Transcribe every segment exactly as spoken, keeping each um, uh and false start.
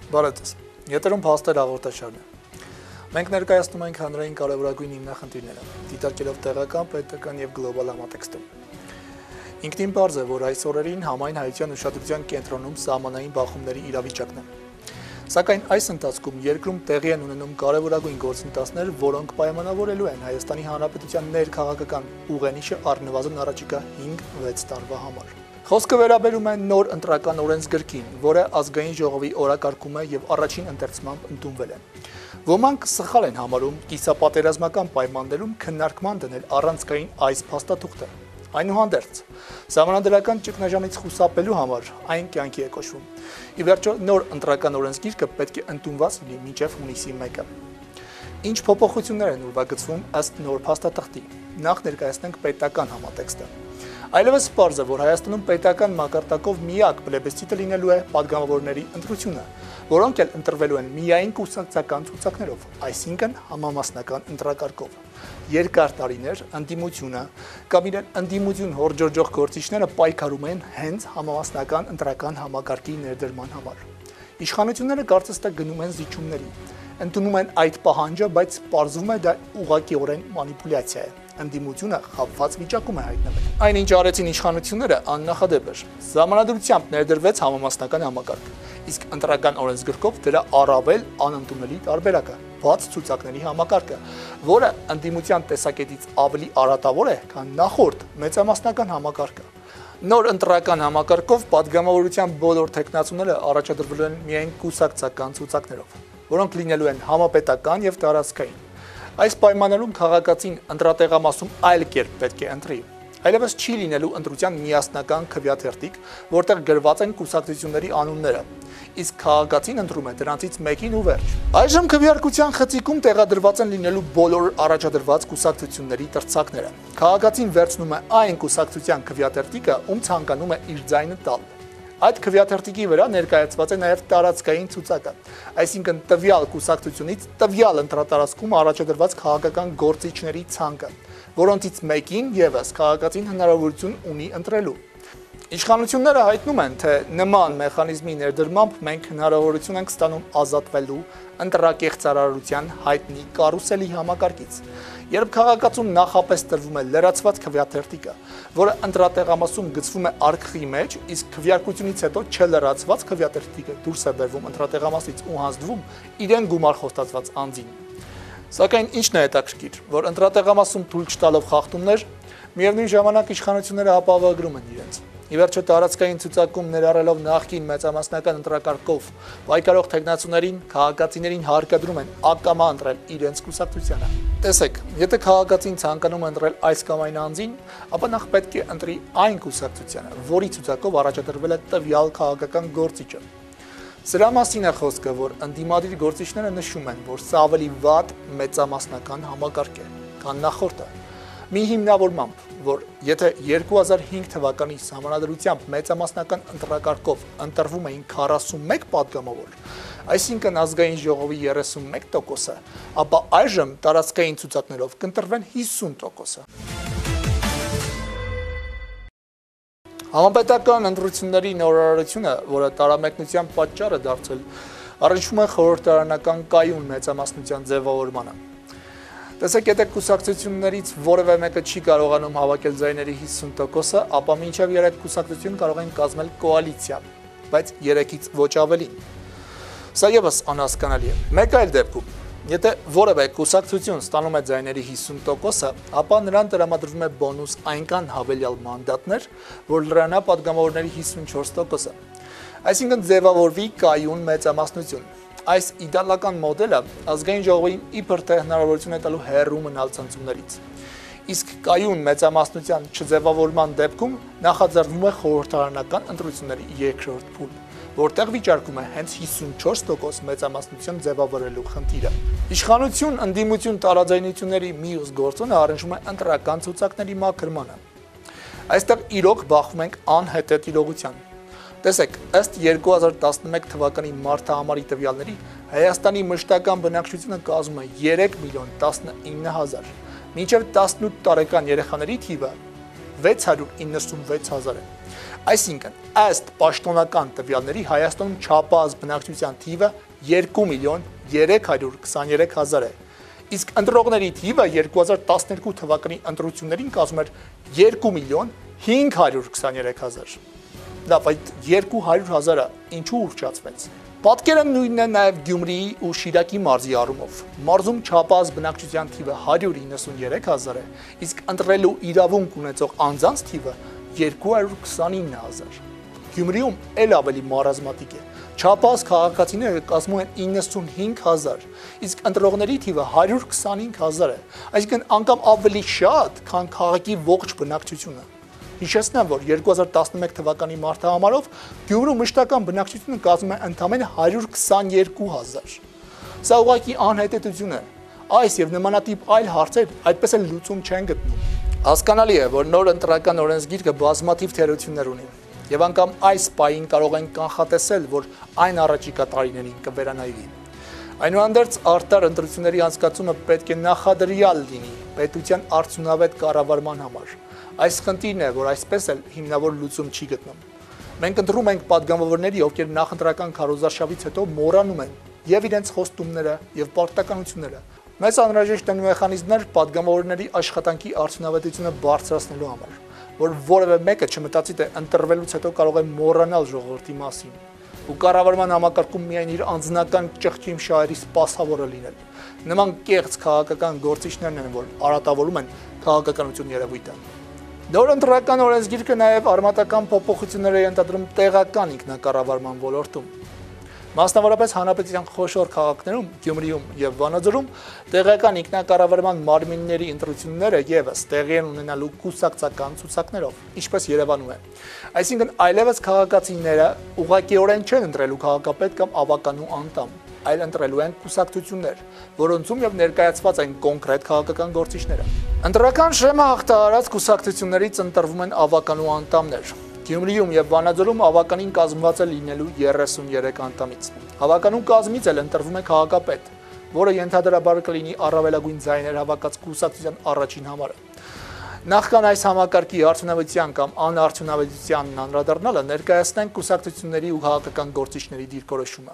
Բարև ձեզ։ Եթերում փաստեր հաղորդաշարն է։ Մենք ներկայացնում ենք հանրային կարևորագույն հիմնախնդիրները, դիտարկելով տեղական, պետական եւ գլոբալ համատեքստում։ Ինքնին պարզ է, որ այս օրերին համայն հայության ուշադրության կենտրոնում սահմանային բախումների իրավիճակն է։ Սակայն այս ընթացքում երկրում տեղի են ունենում կարևորագույն գործընթացներ, որոնք պայմանավորելու են Հայաստանի Հանրապետության ներքաղաքական ուղենիշը առնվազն առաջիկա հինգ-վեց տարվա համար։ Խոսքը վերաբերում է նոր ընտրական օրենսգրքին, որը ազգային ժողովի օրակարգում է եւ առաջին ընթերցմամբ ընդունվել է։ Ոմանք սխալ են համարում կիսապատերազմական պայմաններում քննարկման դնել առանցքային այս փաստաթուղթը։ Այնուհանդերձ, սահմանադրական ճգնաժամից խուսափելու համար այն կյանքի է կոչվում։ Ի վերջո, նոր ընտրական օրենսգիրքը պետք է ընդունված լինի մինչև հունիսի մեկը։ Ինչ փոփոխություններ են ուրվագծվում ըստ նոր փաստաթղթի։ Նախ ներկայացնենք պետական համատեքստը։ Այլևս պարզ է, որ Հայաստանում պետական մակարդակով միակ պլեբիսցիտը լինելու է падգամավորների ընտրությունը, որոնք էլ ընտրվելու են միայն կուսակցական ցուցակներով, այսինքն համամասնական ընտրակարգով։ Երկար տարիներ ընդդիմությունը կամ իրեն ընդդիմություն հորդորող գործիչները պայքարում են հենց համամասնական ընտրական համակարգի ներդրման համար։ Իշխանությունները կարծես թե գնում են զիջումների, ընդունում են այդ պահանջը, բայց պարզվում է դա ուղղակիորեն մանիպուլյացիա է։ Ընդդիմությունը խաբված վիճակում է հայտնվել։ Այնինչ արեցին իշխանությունները աննախադեպ էր։ Սահմանադրությամբ ներդրվեց համամասնական համակարգ, իսկ ընտրական օրենսգրքով դրա առավել անընդունելի տարբերակը՝ բաց ցուցակների համակարգը, որը ընդդիմության տեսակետից ավելի արատավոր է, քան նախորդ մեծամասնական համակարգը։ Նոր ընտրական համակարգով падգամավորության բոլոր թեկնածուները առաջադրվել են միայն կուսակցական ցուցակներով, որոնք լինելու են համապետական եւ տարածքային։ Այս պայմաններում քաղաքացին ընտրատեղամասում այլ կերպ պետք է ընտրի։ Այլևս չի լինելու ընտրության միասնական քվեաթերթիկ, որտեղ գրված են կուսակցությունների անունները, իսկ քաղաքացին ընտրում է դրանցից մեկին ու վերջ։ Այժմ քվեարկության խցիկում տեղադրված են լինելու բոլոր առաջադրված կուսակցությունների տրցակները։ Քաղաքացին վերցնում է այն կուսակցության քվեաթերթիկը, ում ցանկանում է իր ձայնը տալ։ Այդ քվեաթերթիկի վրա ներկայացված է նաև տարածքային ցուցակը, այսինքն տվյալ կուսակցությունից տվյալ ընտրատարածքում առաջադրված քաղաքական գործիչների ցանկը, որոնցից մեկին ևս քաղաքացին հնարավորություն ունի ընտրելու։ Իշխանությունները հայտնում են, թե նման մեխանիզմի ներդրմամբ մենք հնարավորություն ենք ստանում ազատվելու ընտրակեղծարարության հայտնի կարուսելի համակարգից, երբ քաղաքացուն նախապես տրվում է լրացված քվեաթերթիկը, որը ընտրատեղամասում գցվում է արկղի մեջ, իսկ քվեարկությունից հետո չլրացված քվեաթերթիկը դուրս է բերվում ընտրատեղամասից ու հանձնվում իրեն գումար խոստացված անձին։ Սակայն ինչն է հետաքրքիր, որ ընտրատեղամասում թույլ չտալով խախտումներ, միևնույն ժամանակ իշխանությունները ապահովագրում են իրենց։ Ի վերջո տարածքային ցուցակում ներառելով նախկին մեծամասնական ընտրակարգով պայքարող թեկնածուներին, քաղաքացիներին հարկադրում են ակամա ընտրել իրենց կուսակցությանը։ Տեսեք, եթե քաղաքացին ցանկանում է ընտրել այս կամ այն անձին, ապա նախ պետք է ընտրի այն կուսակցությանը, որի ցուցակով առաջադրվել է տվյալ քաղաքական գործիչը։ Սրա մասին է խոսքը, որ ընդդիմադիր գործիչները նշում են, որ սա ավելի վատ մեծամասնական համակարգ է, քան նախորդը։ Մի հիմնավորմամբ, որ եթե երկու հազար հինգ թվականի սահմանադրությամբ մեծամասնական ընտրակարգով ընտրվում էին քառասունմեկ падգամավոր, այսինքն ազգային ժողովի երեսունմեկ տոկոսը, ապա այժմ տարածքային ցուցակներով կընտրվեն հիսուն տոկոսը։ Համապետական ընտրությունների նորարարությունը, որը տարամեկնության պատճառ է դարձել, առնչվում է խորհրդարանական կայուն մեծամասնության ձևավորմանը։ Տեսեք, եթե կուսակցություններից որևէ մեկը չի կարողանում հավաքել ձայների հիսուն տոկոսը, ապա մինչև երեք կուսակցություն կարող են կազմել կոալիցիա, բայց երեքից ոչ ավելին։ Սա ևս անհասկանալի է։ Մեկ այլ դեպքում, եթե որևէ կուսակցություն ստանում է ձայների հիսուն տոկոսը, ապա նրան տրամադրվում է բոնուս այնքան հավելյալ մանդատներ, որ լրանա падգամավորների հիսունչորս տոկոսը։ Այսինքն ձևավորվի կայուն մեծամասնություն։ Այս իդեալական մոդելը ազգային ժողովին իբր թե հնարավորություն է տալու հեռու մնալ ցնցումներից։ Իսկ կայուն մեծամասնության չձևավորման դեպքում նախաձեռնվում է խորհրդարանական ընտրությունների երկրորդ փուլ, որտեղ վիճարկում է հենց հիսունչորս տոկոս մեծամասնություն ձևավորելու խնդիրը։ Իշխանություն ընդդիմություն տարաձայնությունների մյուս գործոնը առնչվում է ընտրական ցուցակների մաքրմանը։ Այստեղ իրոք բախվում ենք անհետետ իրողության։ Տեսեք, ըստ երկու հազար տասնմեկ թվականի մարտահամարի տվյալների, Հայաստանի մշտական բնակչությունը կազմում է երեք միլիոն տասնինը հազար, մինչև տասնութ տարեկան երեխաների թիվը վեց հարյուր իննսունվեց հազար է։ Այսինքն, ըստ պաշտոնական տվյալների Հայաստանում չափահաս բնակչության թիվը երկու միլիոն երեք հարյուր քսաներեք հազար է, իսկ ընտրողների թիվը երկու հազար տասներկու թվականի ընտրություններին կազմում էր երկու միլիոն հինգ հարյուր քսաներեք հազար։ Լավ, այդ երկու հարյուր հազարը ինչու ուռճացվեց։ Պատկերը նույնն է նաև Գյումրիի ու Շիրակի մարզի առումով։ Մարզում չափահաս բնակչության թիվը հարյուր իննսուներեք հազար է, իսկ ընտրելու իրավունք ունեցող անձանց թիվը երկու հարյուր քսանինը հազար։ Գյումրիում էլ ավելի մարազմատիկ է։ Չափահաս քաղաքացիները կազմում են իննսունհինգ հազար, իսկ ընտրողների թիվը հարյուր քսանհինգ հազար է, այսինքն անգամ ավելի շատ, քան քաղաքի ողջ բնակչությունը։ Հիշեցնեմ, որ երկու հազար տասնմեկ թվականի մարտահամարով Գյումրու մշտական բնակչությունը կազմում է ընդամենը հարյուր քսաներկու հազար։ Սա ուղղակի անհետեթություն է։ Այս եւ նմանատիպ այլ հարցեր այդպես էլ լուծում չեն գտնում։ Հասկանալի է, որ նոր ընտրական օրենսգիրքը բազմաթիվ թերություններ ունի, եւ անգամ այս պահին կարող են կանխատեսել, որ այն առաջիկա տարիներին կվերանայվի։ Այնուհանդերձ արտար ընտրությունների անցկացումը պետք է նախադրյալ լինի պետության արդյունավետ կառավարման համար։ Այս խնդիրն է, որ այսպես էլ հիմնավոր լուծում չի գտնում։ Մենք ընտրում ենք падգամավորների, ովքեր նախընտրական քարոզարշավից հետո մոռանում են եւ իրենց խոստումները եւ պարտականությունները։ Մեզ անհրաժեշտ են մեխանիզմներ падգամավորների աշխատանքի արդյունավետությունը բարձրացնելու համար, որ որևէ մեկը չմտածի, թե ընտրվելուց հետո կարող է մոռանալ ժողովրդի մասին ու կառավարման համակարգում միայն իր անձնական ճղճիմ շահերի սպասավորը լինել։ Նման կեղծ քաղաքական գործիչներն են, որ արատավորում են քաղաքականություն երևույթը։ Նոր ընտրական օրենսգիրքը նաև արմատական փոփոխություններ է ենթադրում տեղական ինքնակառավարման ոլորտում։ Մասնավորապես հանրապետության խոշոր քաղաքներում, Գյումրիում եւ Վանաձորում տեղական ինքնակառավարման մարմինների ընտրությունները եւս տեղի են ունենալու կուսակցական ցուցակներով, ինչպես Երևանում է։ Այսինքն այլևս քաղաքացիները ուղղակիորեն չեն ընտրելու քաղաքապետ կամ ավականու անդամ, այլ ընտրելու են կուսակցություններ, որոնցում եւ ներկայացված են կոնկրետ քաղաքական գործիչները։ Ընտրական շեմը հաղթահարած կուսակցություններից ընտրվում են ավականու անդամներ։ Գյումրիում եւ Վանաձորում ավականին կազմված է լինելու երեսուներեք անդամից։ Հավականու կազմից էլ ընտրվում է քաղաքապետ, որը ենթադրաբար կլինի առավելագույն ձայներ հավաքած կուսակցության առաջին համարը։ Նախքան այս համակարգի արդյունավետության կամ անարդյունավետությանն անդրադառնալը ներկայացնենք կուսակցությունների ու քաղաքական գործիչների դիրքորոշումը։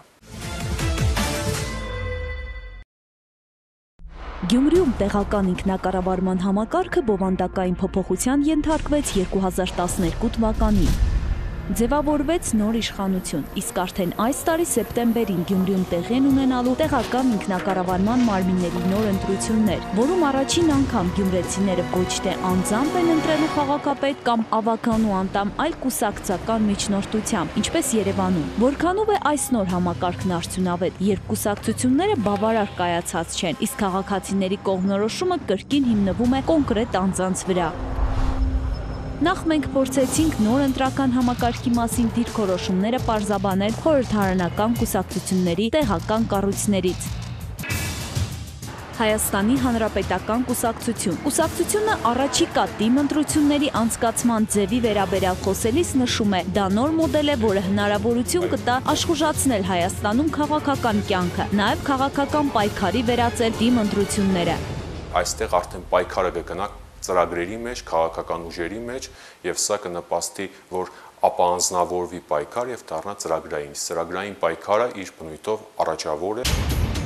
Գյումրիում տեղական ինքնակառավարման համակարգը բովանդակային փոփոխության ենթարկվեց երկու հազար տասներկու թվականին։ Ձևավորվեց նոր իշխանություն, իսկ արդեն այս տարի սեպտեմբերին Գյումրիում տեղի են ունենալու տեղական ինքնակառավարման մարմինների նոր ընտրություններ, որում առաջին անգամ գյումրեցիները ոչ թե անձամբ են ընտրելու քաղաքապետ կամ ավականու անդամ, այլ կուսակցական միջնորդությամբ, ինչպես Երևանում։ Որքանով է այս նոր համակարգն արդյունավետ, երբ կուսակցությունները բավարար կայացած չեն, իսկ քաղաքացիների կողմնորոշումը կրկին հիմնվում է կոնկրետ անձանց վրա։ Նախ մենք փորձեցինք նոր ընտրական համակարգի մասին դիրքորոշումները պարզաբանել խորհրդարանական կուսակցությունների տեղական կառույցներից։ Հայաստանի Հանրապետական կուսակցություն։ Կուսակցությունը առաջիկա թիմ ընտրությունների անցկացման ձևի վերաբերյալ խոսելիս նշում է, դա նոր մոդել է, որը հնարավորություն կտա աշխուժացնել Հայաստանում քաղաքական կյանքը, նաև քաղաքական պայքարի վերածել թիմ ընտրությունները։ Այստեղ արդեն պայքարը կգնա ծրագրերի մեջ, քաղաքական ուժերի մեջ եւ սա կնպաստի, որ ապանձնավորվի պայքար եւ դառնա ծրագրային։ Ծրագրային պայքարը իր բնույթով առաջավոր է։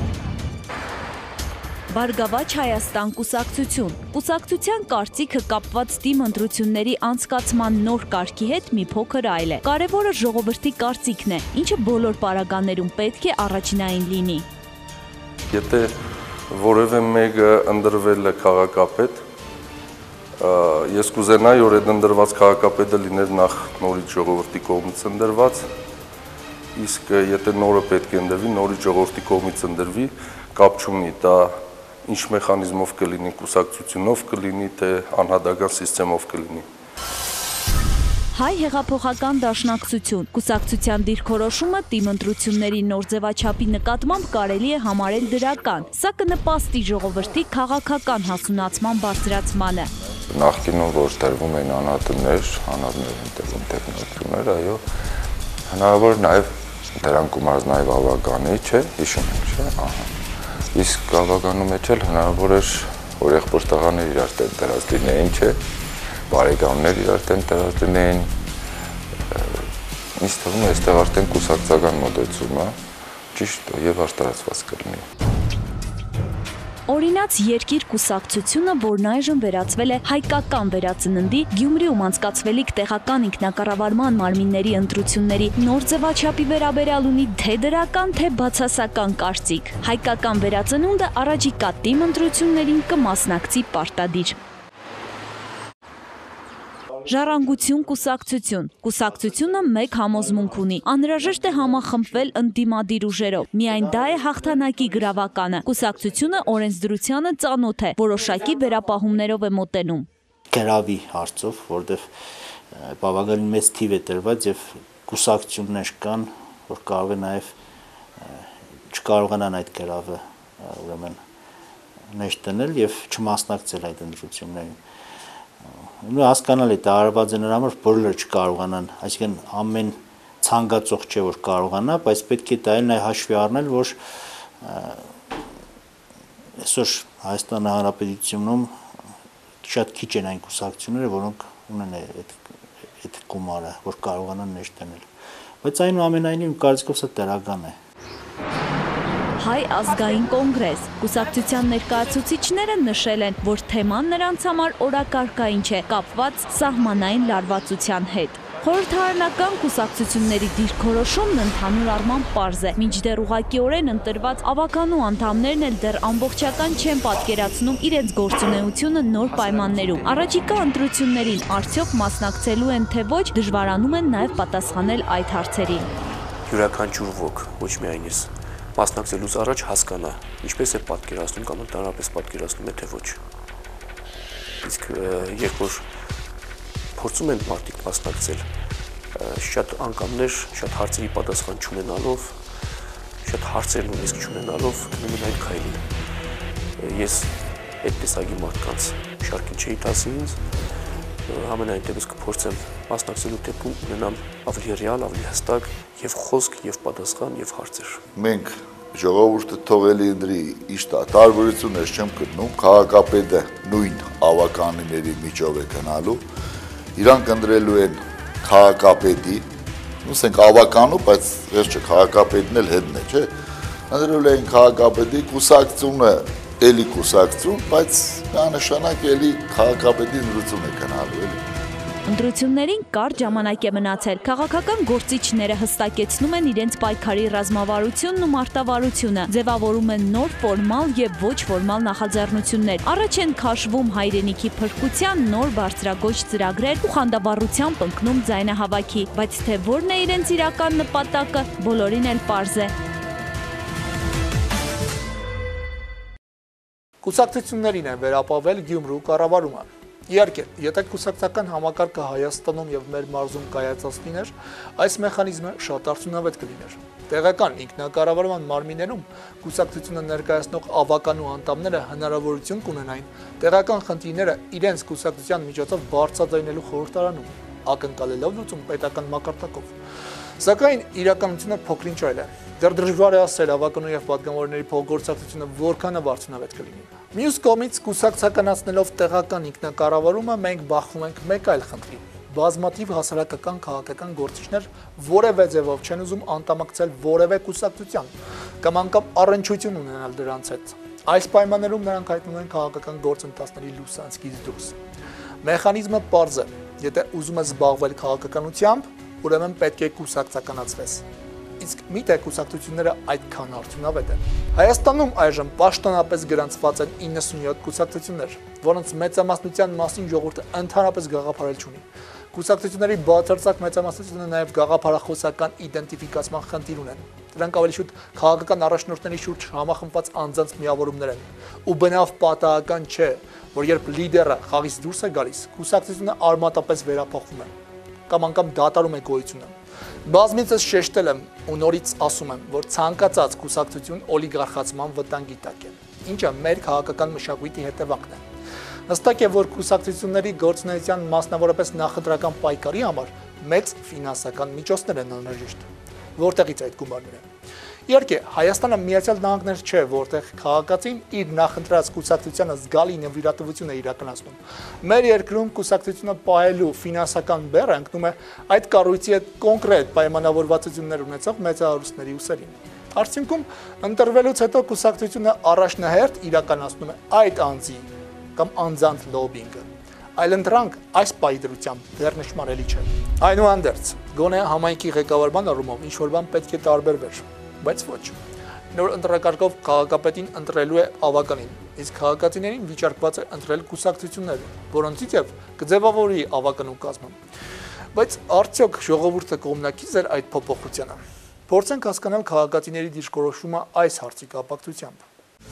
Բարգավաճ Հայաստան կուսակցություն։ Կուսակցության կարծիքը կապված թիմ ընտրությունների անցկացման նոր կարգի հետ մի փոքր այլ է։ Կարևորը ժողովրդի կարծիքն է, ինչը բոլոր պարագաներում պետք է առաջնային լինի։ Եթե որևէ մեկը ընտրվել է քաղաքապետ, ես կուզենայի, որ այդ ընտրված քաղաքապետը լիներ նախ նորից ժողովրդի կողմից ընտրված, իսկ եթե նորը պետք է ընտրվի, նորից ժողովրդի կողմից ընտրվի, կապ չունի, դա ինչ մեխանիզմով կլինի, կուսակցությունով կլինի, թե անհատական սիստեմով կլինի։ Հայ հեղափոխական դաշնակցություն։ Կուսակցության դիրքորոշումը թիմ ընտրությունների նոր ձևաչափի նկատմամբ կարելի է համարել դրական, սա կնպաստի ժողովրդի քաղաքական հասունացման բարձրացմանը։ Նախկինում որ տրվում են անհատներ, անհատներ են տրվում տեխնոլոգիաներ, այո, հնարավոր նաև դրանք գումարած նաև ավականի, չէ, հիշում եք, չէ, ահա։ Իսկ ավականու մեջ էլ հնարավոր էր, որ եղբոր տղաներ իրար դրած լինեին, չէ, բարեկամներ իրար տեն տեղադրել էին, ինձ թվում է այստեղ արդեն կուսակցական մոտեցում է, ճիշտ եւ արտարացված կլինի։ Օրինաց երկիր կուսակցությունը, որն այժմ վերածվել է հայկական վերածննդի, Գյումրիում անցկացվելիք տեղական ինքնակառավարման մարմինների ընտրությունների նոր ձևաչափի վերաբերյալ ունի թե դրական, թե բացասական կարծիք։ Հայկական վերածնունդը առաջիկա թիմ ընտրություններին կմասնակցի պարտադիր։ Ժառանգություն կուսակցություն։ Կուսակցությունը մեկ համոզմունք ունի։ Անհրաժեշտ է համախմբվել ընդդիմադիր ուժերով։ Միայն դա է հաղթանակի գրավականը։ Կուսակցությունը օրենսդրությանը ծանոթ է, որոշակի վերապահումներով է մոտենում։ Գրավի հարցով, որտեղ բավականին մեծ թիվ է տրված եւ կուսակցություններ կան, որ կարող է նաեւ չկարողանան այդ գրավը ուրեմն ներս դնել եւ չմասնակցել այդ ընտրություններին։ Ու հասկանալի է տարածված է նրա համար բոլորը չկարողանան, այսինքն ամեն ցանկացող չէ որ կարողանա, բայց պետք է դա էլ նաև հաշվի առնել, որ այսօր Հայաստանի Հանրապետությունում շատ քիչ են այն կուսակցությունները, որոնք ունեն այդ այդ գումարը, որ կարողանան ներս դնել։ Բայց այնուամենայնիվ կարծիքով սա դրական է։ Հայ ազգային կոնգրես։ Կուսակցության ներկայացուցիչները նշել են, որ թեման նրանց համար օրակարգային չէ, կապված սահմանային լարվածության հետ։ Խորհրդարանական կուսակցությունների դիրքորոշումն ընդհանուր առմամբ պարզ է, մինչդեռ ուղղակիորեն ընտրված ավականու անդամներն էլ դեռ ամբողջական չեն պատկերացնում իրենց գործունեությունը նոր պայմաններում։ Առաջիկա ընտրություններին արդյոք մասնակցելու են թե ոչ, դժվարանում են նաև պատասխանել այդ հարցերին։ Յուրաքանչյուր ոք, ոչ միայն ես, մասնակցելուց առաջ հասկանա, ինչպես է պատկերացնում կամ ընդհանրապես պատկերացնում է թե ոչ։ Իսկ երբ որ փորձում են մարդիկ մասնակցել, շատ անգամներ, շատ հարցերի պատասխան չունենալով, շատ հարցեր նույնիսկ չունենալով գնում են այդ քայլին։ Ես այդ տեսակի մարդկանց շարքին չէի տասի ինձ, ամենայն դեպս կփորձեմ մասնակցելու դեպքում ունենամ ավելի ռեալ, ավելի հստակ եւ խոսք, եւ պատասխան, եւ հարցեր։ Մենք ժողովուրդը թողելի ընտրի իշտա տարբերություններ չեմ գտնում, քաղաքապետը նույն ավականիների միջով է գնալու, իրանք ընտրելու են քաղաքապետի, ասենք ավականու, բայց վերջը քաղաքապետն էլ հետն է, չէ՞։ Ընտրելու են քաղաքապետի, կուսակցությունը էլի կուսակցություն, բայց միանշանակ էլի քաղաքապետի ընտրություն է գնալու, էլի։ Ընտրություններին կարճ ժամանակ է մնացել։ Քաղաքական գործիչները հստակեցնում են իրենց պայքարի ռազմավարությունն ու մարտավարությունը, ձևավորում են նոր ֆորմալ եւ ոչ ֆորմալ նախաձեռնություններ։ Առաջ են քաշվում հայրենիքի փրկության նոր բարձրագույն ծրագրեր ու խանդավառությամբ ընկնում ձայնահավաքի, բայց թե որն է իրենց իրական նպատակը, բոլորին էլ պարզ է։ Կուսակցություններին է վերապահվել Գյումրու կառավարումը։ Իհարկե, եթե կուսակցական համակարգը Հայաստանում եւ մեր մարզում կայացած լիներ, այս մեխանիզմը շատ արդյունավետ կլիներ։ Տեղական ինքնակառավարման մարմիններում կուսակցությունը ներկայացնող ավականու անդամները հնարավորություն կունենային տեղական խնդիրները իրենց կուսակցության միջոցով բարձրաձայնելու խորհրդարանում, ակնկալելով լուծում պետական մակարդակով։ Սակայն իրականությունը փոքրինչ այլ է։ Դեռ դժվար է ասել ավականու եւ պատգամավորների փոխգործակցությունը որքանով արդյունավետ կլինի։ Մյուս կողմից կուսակցականացնելով տեղական ինքնակառավարումը մենք բախվում ենք մեկ այլ խնդրի։ Բազմաթիվ հասարակական քաղաքական գործիչներ որևէ ձևով չեն ուզում անդամակցել որևէ կուսակցության կամ անգամ առնչություն ունենալ դրանց հետ։ Այս պայմաններում նրանք հայտնում են քաղաքական գործընթացների լուսանցքից դուրս։ Մեխանիզմը պարզ է։ Եթե ուզում ես զբաղվել քաղաքականությամբ, ուրեմն պետք է կուսակցականացվես։ Իսկ միթե կուսակցությունները այդքան արդյունավետ են։ Հայաստանում այժմ պաշտոնապես գրանցված են իննսունյոթ կուսակցություններ, որոնց մեծամասնության մասին ժողովուրդը ընդհանրապես գաղափարել չունի։ Կուսակցությունների բացարձակ մեծամասնությունը նաև գաղափարախոսական իդենտիֆիկացման խնդիր ունեն։ Դրանք ավելի շուտ քաղաքական առաջնորդների շուրջ համախմբված անձանց միավորումներ են։ Ու բնավ պատահական չէ, որ երբ լիդերը խաղից դուրս է գալիս, կուսակցությունը արմատապես վերափոխվում է կամ անգամ դադարում է գոյությունը։ Բազմիցս շեշտել եմ ու նորից ասում եմ, որ ցանկացած կուսակցություն օլիգարխացման վտանգի տակ է, ինչը մեր քաղաքական մշակույթի հետևանքն է։ Հստակ է, որ կուսակցությունների գործունեության մասնավորապես նախընտրական պայքարի համար մեծ ֆինանսական միջոցներ են անհրաժեշտ։ Որտեղից այդ գումարները։ Իհարկե, Հայաստանը Միացյալ Նահանգներ չէ, որտեղ քաղաքացին իր նախընտրած կուսակցությանը զգալի նվիրատվություն է իրականացնում։ Մեր երկրում կուսակցությունը պահելու ֆինանսական բեռը ընկնում է այդ կառույցի հետ կոնկրետ պայմանավորվածություններ ունեցող մեծահարուստների ուսերին։ Արդյունքում, ընտրվելուց հետո կուսակցությունը առաջնահերթ իրականացնում է այդ անձի կամ անձանց լոբինգը։ Այլընտրանք այս պայդրությամբ դեռ նշмарելի չէ։ Այնուհանդերձ, գոնե համայնքի ղեկավարման առումով ինչ-որ բան պետք է տարբերվեր, բայց ոչ։ Նոր ընտրակարգով քաղաքապետին ընտրելու է ավականին, իսկ քաղաքացիներին վիճակված է ընտրել կուսակցությունները, որոնցից եւ կձևավորի ավականու կազմը։ Բայց արդյոք ժողովուրդը կողմնակից էր այդ փոփոխությանը։ Փորձենք հասկանալ քաղաքացիների դիրքորոշումը այս հարցի կապակցությամբ։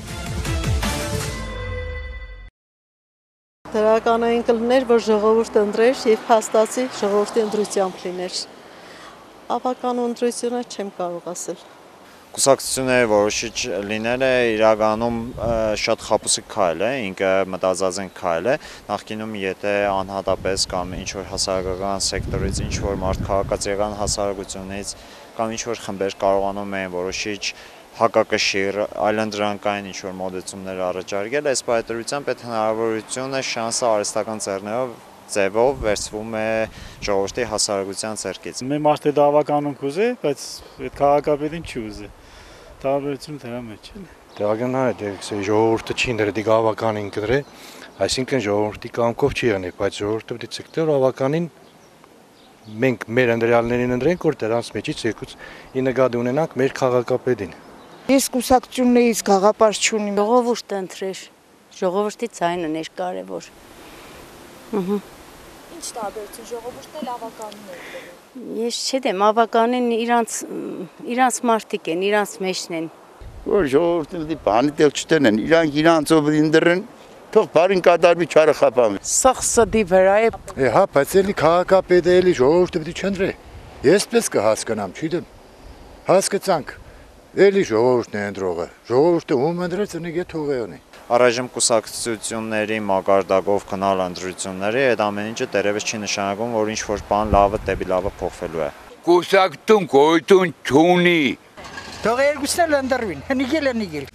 Դրականային կլներ, որ ժողովուրդը ընտրեր եւ փաստացի ժողովրդի ընտրությամբ լիներ։ Ավականու ընտրությունը չեմ կարող ասել։ Կուսակցությունների որոշիչ լինելը իրականում շատ խապուսիկ քայլ է, ինքը մտածածին քայլ է, նախկինում եթե անհատապես կամ ինչ-որ հասարակական սեկտորից, ինչ-որ մարդ քաղաքացիական հասարակությունից կամ ինչ-որ խմբեր կարողանում են որոշիչ հակակշիռ, այլընտրանքային ինչ-որ մոտեցումներ առաջարկել, այս պայմանությամբ այդ հնարավորությունը շանսը արհեստական ձեռներով ձևով վերցվում է ժողովրդի հասարակության ձեռքից։ Մեր մարդը դա ավականում կուզի, բայց այդ քաղաքապետին չի ուզի։ Տարբերությունը դրա մեջ է։ Դրական է, դե ժողովուրդը չի ներդի ավականին կդրե, այսինքն ժողովրդի կամքով չի անի, բայց ժողովուրդը պետք է ցկտոր ավականին մենք մեր ընտրյալներին ընտրենք, որ դրանց մեջից երկուց ի նկատի ունենանք մեր քաղաքապետին։ Ես կուսակցություններից գաղափար չունիմ։ Ժողովուրդը ընտրեր, ժողովրդի ձայնն էր կարևոր։ Ահա։ Ինչ տարբերություն ժողովուրդն էլ ավականն է։ Ես չգիտեմ, ավականին իրանց իրանց մարդիկ են, իրանց մեջն են։ Որ ժողովուրդը բանի դել չտենեն, իրանք իրանցով դրեն, թող բարին կատարվի չարը խապան։ Սախսդի վրա է։ Է, հա, բայց էլի քաղաքապետը էլի ժողովուրդը պետք է չընտրե։ Ես պես կհասկանամ, չգիտեմ։ Հասկացանք։ Էլի ժողովուրդն է ընտրողը։ Ժողովուրդը ում ընտրեց, ընիկ է թողի ունի։ Առայժմ կուսակցությունների մակարդակով գնալ ընտրությունների այդ ամեն ինչը դեռևս չի նշանակում, որ ինչ-որ բան լավը դեպի լավը փոխվելու է։ Կուսակցություն գոյություն չունի։ Թող երկուսն էլ ընտրվին, հնիկել հնիկել։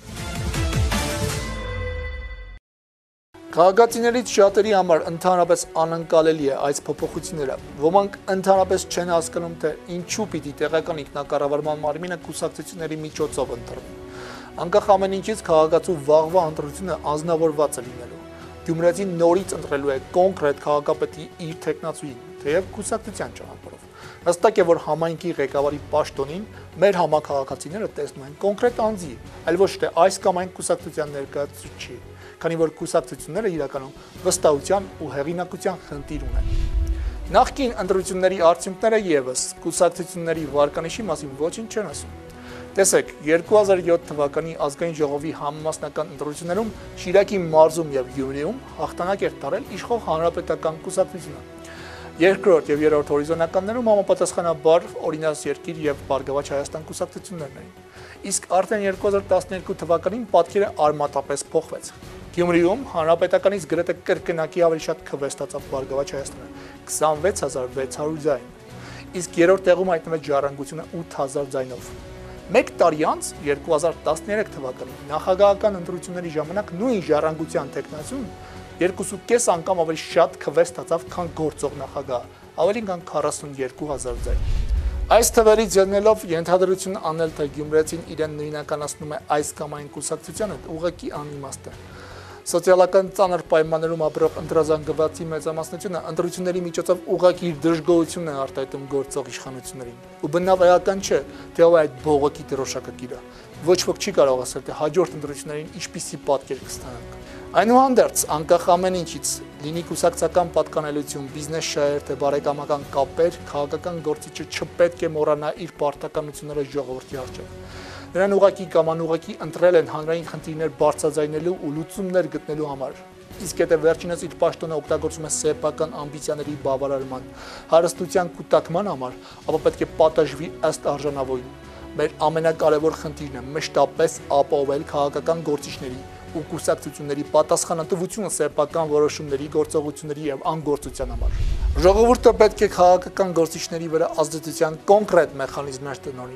Քաղաքացիներից շատերի համար ընդհանրապես անընկալելի է այս փոփոխությունները։ Ոմանք ընդհանրապես չեն հասկանում, թե ինչու պիտի տեղական ինքնակառավարման մարմինը կուսակցությունների միջոցով ընտրվի։ Անկախ ամեն ինչից քաղաքացու վաղվա ընտրությունը անձնավորված է լինելու։ Գյումրեցին նորից ընտրելու է կոնկրետ քաղաքապետի իր թեկնածուին, թեև կուսակցության ճանապարհով։ Հստակ է, որ համայնքի ղեկավարի պաշտոնին մեր համաքաղաքացիները տեսնում են կոնկրետ անձի, այլ ոչ թե այս կամ այն կուսակցության ներկայացուցիչի, քանի որ կուսակցությունները իրականում վստահության ու հեղինակության խնդիր ունեն։ Նախկին ընտրությունների արդյունքները եւս կուսակցությունների վարկանիշի մասին ոչինչ չեն ասում։ Տեսեք, երկու հազար յոթ թվականի ազգային ժողովի համամասնական ընտրություններում Շիրակի մարզում եւ Գյումրիում հաղթանակ էր տարել իշխող հանրապետական կուսակցությունը։ Երկրորդ եւ երրորդ հորիզոնականներում համապատասխանաբար Օրինաց երկիր եւ Բարգավաճ Հայաստան կուսակցություններն էին։ Իսկ արդեն երկու հազար տասներկու թվականին պատկերը արմատապես փոխվեց։ Գյումրիում հանրապետականից գրեթե կրկնակի ավելի շատ քվե ստացավ Բարգավաճ Հայաստանը՝ քսանվեց հազար վեց հարյուր ձայն։ Իսկ երրորդ տեղում հայտնվեց Ժառանգությունը ութ հազար ձայնով։ Մեկ տարի անց երկու հազար տասներեք թվականին նախագահական ընտրությունների ժամանակ նույն Ժառանգության տեխնացուն երկուսուկես անգամ ավելի շատ քվե ստացավ, քան գործող նախագահ, ավելին քան քառասունյոթ հազար ձայն։ Այս թվերից ելնելով ենթադրություն անել, թե գյումրեցին իրեն նույնականացնում է այս կամ այն կուսակցությանը, ուղղակի անիմաստ է։ Սոցիալական ծանր պայմաններում ապրող ընտրազանգվածի մեծամասնությունը ընտրությունների միջոցով ուղղակի իր դժգոհությունն է արտահայտում գործող իշխանություններին։ Ու բնավ չէ, թե ով է այդ բողոքի դրոշակակիրը։ Ոչ ոք չի կարող ասել, թե հաջորդ ընտրություններին ինչպիսի պատկեր կստանանք։ Այնուհանդերձ, անկախ ամեն ինչից, լինի կուսակցական պատկանելություն, բիզնես շահեր, թե բարեկամական կապեր, քաղաքական գործիչը չպետք է մոռանա իր պարտականությունները ժողովրդի առջև։ Նրան ուղղակի կամ անուղղակի ընտրել են հանրային խնդիրներ բարձրաձայնելու ու լուծումներ գտնելու համար։ Իսկ եթե վերջինս իր պաշտոնը օգտագործում է սեփական ամբիցիաների բավարարման, հարստության կուտակման համար, ապա պետք է պատժվի ըստ արժանավորին։ Մեր ամենակարևոր խնդիրն է մշտապես ապահովել քաղաքական գործիչների ու կուսակցությունների պատասխանատվությունը սեփական որոշումների, գործողությունների եւ անգործության համար։ Ժողովուրդը պետք է քաղաքական գործիչների վրա ազդեցության կոնկրետ մեխանիզմներ տնօրինի։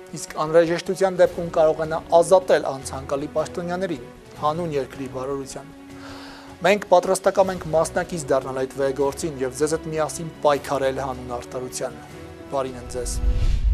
իսկ անհրաժեշտության դեպքում կարողանա ազատել անցանկալի պաշտոնյաներին հանուն երկրի բարօրության։ Մենք պատրաստակամ ենք մասնակից դառնալ այդ վեհգործին եւ ձեզ հետ միասին պայքարել հանուն արդարության։ Բարին ընդ ձեզ։